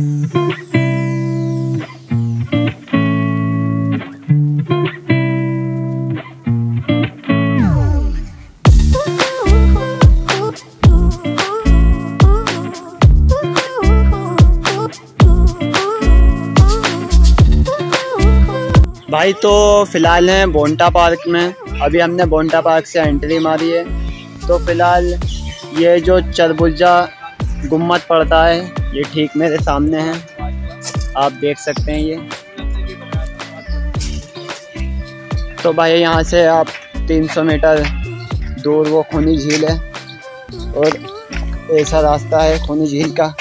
भाई तो फ़िलहाल हैं बोंटा पार्क में। अभी हमने बोंटा पार्क से एंट्री मारी है। तो फ़िलहाल ये जो चरबुजा गुम्मद पड़ता है ये ठीक मेरे सामने है, आप देख सकते हैं ये। तो भाई यहाँ से आप 300 मीटर दूर वो खूनी झील है और ऐसा रास्ता है खूनी झील का,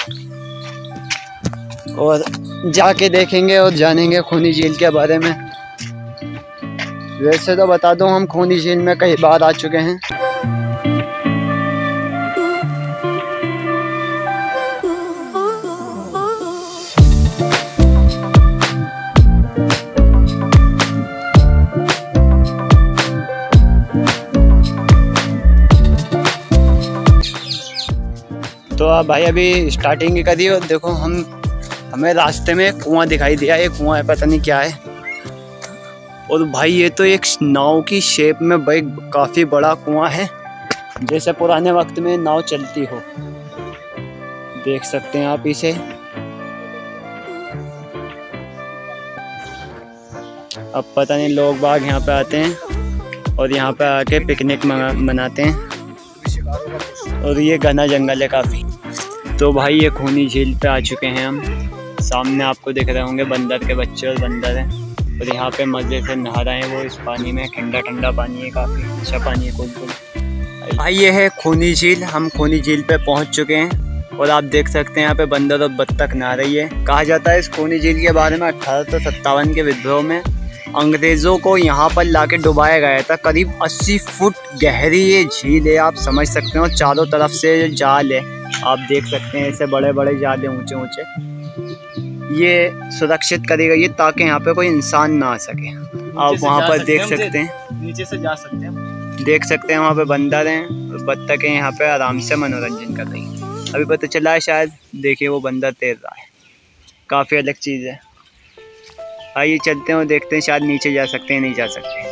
और जाके देखेंगे और जानेंगे खूनी झील के बारे में। वैसे तो बता दूं हम खूनी झील में कई बार आ चुके हैं। तो अब भाई अभी स्टार्टिंग ही करी और देखो हमें रास्ते में कुआं दिखाई दिया। ये कुआं है, पता नहीं क्या है। और भाई ये तो एक नाव की शेप में भाई काफ़ी बड़ा कुआं है, जैसे पुराने वक्त में नाव चलती हो। देख सकते हैं आप इसे। अब पता नहीं लोग बाग यहाँ पे आते हैं और यहाँ पे आके पिकनिक मनाते हैं। और ये घना जंगल है काफ़ी। तो भाई ये खूनी झील पे आ चुके हैं हम। सामने आपको दिख रहे होंगे बंदर के बच्चे और बंदर हैं, और यहाँ पे मज़े से नहा रहे हैं वो इस पानी में। ठंडा ठंडा पानी है, काफ़ी अच्छा पानी है कुल। भाई ये है खूनी झील। हम खूनी झील पे पहुँच चुके हैं और आप देख सकते हैं यहाँ पे बंदर और बत्तख नहा रही है। कहा जाता है इस खूनी झील के बारे में 1857 के विद्रोह में अंग्रेज़ों को यहाँ पर लाके डुबाया गया था। करीब 80 फुट गहरी ये झील है, आप समझ सकते हैं। और चारों तरफ से जाल है, आप देख सकते हैं। ऐसे बड़े बड़े जाल हैं ऊँचे ऊँचे। ये सुरक्षित करी गई है ताकि यहाँ पे कोई इंसान ना आ सके। आप वहाँ पर देख सकते हैं, नीचे से जा सकते हैं। देख सकते हैं वहाँ पे बंदर हैं और बत्तखें यहाँ पे आराम से मनोरंजन कर रही हैं। अभी पता चला है शायद, देखिए वो बंदर तैर रहा है। काफ़ी अलग चीज़ है। आइए चलते हैं और देखते हैं शायद नीचे जा सकते हैं, नहीं जा सकते।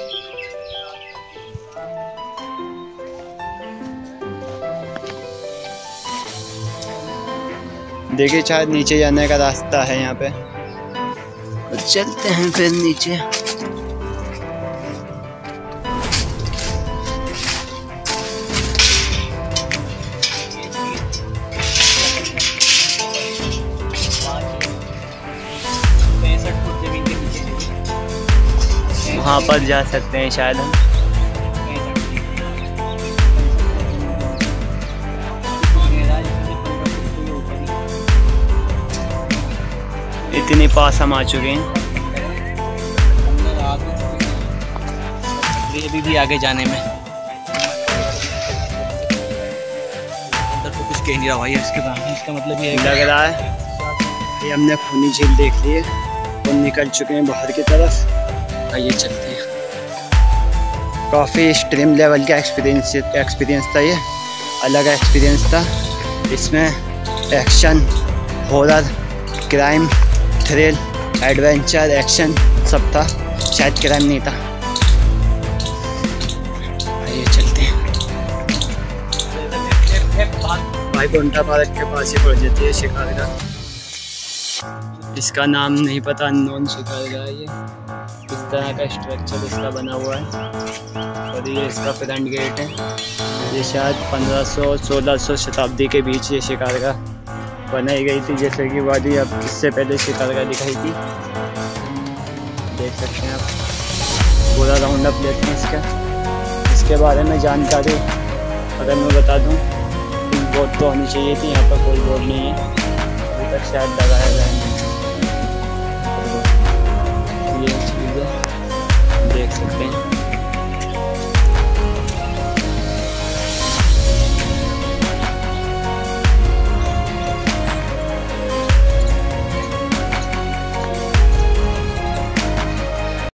देखिए शायद नीचे जाने का रास्ता है यहाँ पे। चलते हैं फिर नीचे। वहाँ पर जा सकते हैं शायद हम। इतनी पास हम आ चुके हैं। अभी भी आगे जाने में अंदर तो कुछ कह नहीं रहा भाई। इसके बाद इसका मतलब ये लग रहा है ये हमने खूनी झील देख ली है और निकल चुके हैं बाहर की तरफ। आइए चलते हैं। काफ़ी एक्सट्रीम लेवल का एक्सपीरियंस था ये, अलग एक्सपीरियंस था। इसमें action, horror, crime, thrill, adventure, action सब था। शायद क्राइम नहीं था। आइए चलते हैं। भाई बोंटा पार्क के पास ही पड़ जाती है शिकारगाह। इसका नाम नहीं पता, अननोन शिकारगाह है ये। इस तरह का स्ट्रक्चर इसका बना हुआ है और ये इसका फ्रंट गेट है। ये शायद 1500-1600 शताब्दी के बीच ये शिकारगाह बनाई गई थी, जैसे कि वादी अब इससे पहले शिकारगाह दिखाई थी। देख सकते हैं आप। पूरा राउंड अप लेते हैं इसका। इसके बारे में जानकारी अगर मैं बता दूं, बोर्ड तो होनी चाहिए थी, यहाँ पर कोई बोर्ड नहीं है अभी तक, शायद लगाया गया है। ये चीज़ है, देख सकते हैं।